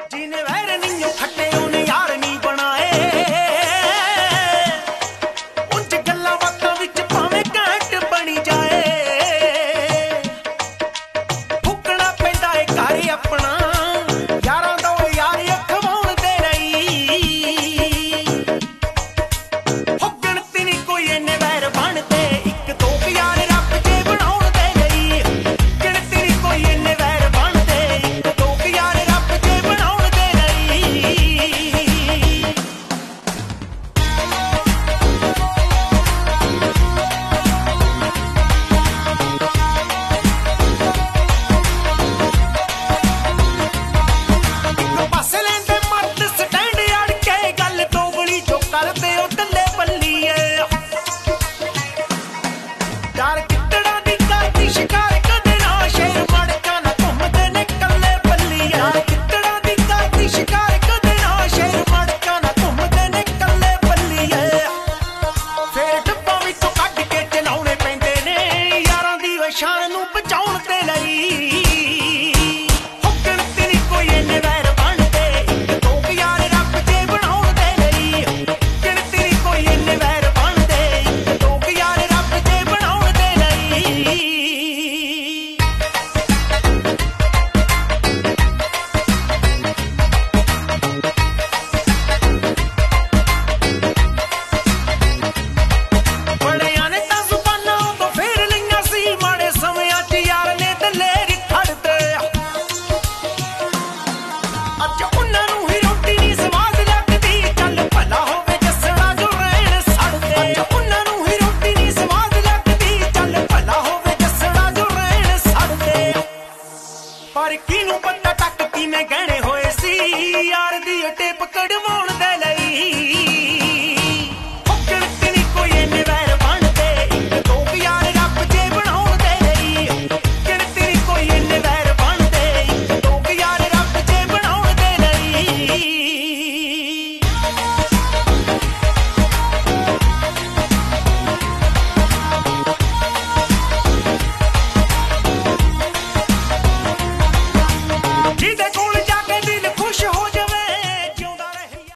जीने वैर नहीं खट्टे उन्हें यार नहीं बनाए उंज गल्लां बातां विच भावें घैंट बनी जाए फुकना पैंदा है घर अपना यारां दा यार अखवाउण दे नहीं हो गिणती नहीं कोई इन्ने वैर बनदे इक दो यार रब जे बनाउण दे नहीं गिणती नहीं कोई इन्ने वैर बनदे इक दो यार रब जे बनाउण दे नहीं पासे लेंदे मर्द स्टैंड अड़ के गल दोगली जो करदे ओ टल्ले पल्लीए यार कितड़ा दी करदी शिकार कदे ना शेर मड़का ना घुमदे ने कल्ले पल्लीए यार कितड़ा दी करदी शिकार कदे ना शेर मड़का ना घुमदे ने कल्ले पल्लीए फेर डब्बा विचों कढ के चलाउणे पैंदे ने यारां दी शान नूं बचाउण दे लई हो गिणती नहीं कोई इन्ने वैर बनदे इक दो यार रब जे बनाउण दे नहीं गिणती नहीं कोई इन्ने वैर बनदे इक दो यार रब जे बनाउण दे नहीं बड़ियां ने तां जुबानां तो फेर लईआं सी माड़े समਿਆਂ 'ਚ यार ने दलेर खड़दे ਅੱਜ ਉਹਨਾਂ ਨੂੰ ਹੀ ਰੋਟੀ ਨਹੀਂ ਸਵਾਦ ਲੱਗਦੀ ਚੱਲ ਭਲਾ ਹੋਵੇ ਜੱਸੜਾ ਜੋ ਰਹਿਣ ਸੜਦੇ ਅੱਜ ਉਹਨਾਂ ਨੂੰ ਹੀ ਰੋਟੀ ਨਹੀਂ ਸਵਾਦ ਲੱਗਦੀ ਚੱਲ ਭਲਾ ਹੋਵੇ ਜੱਸੜਾ ਜੋ ਰਹਿਣ ਸੜਦੇ ਪਰ ਕਿਹਨੂੰ ਪਤਾ ਟੱਕ ਕਿਵੇਂ ਗਹਿਣੇ ਹੋਏ ਸੀ ਯਾਰ ਦੀ ਟੇਪ ਕਢਵਾਉਣ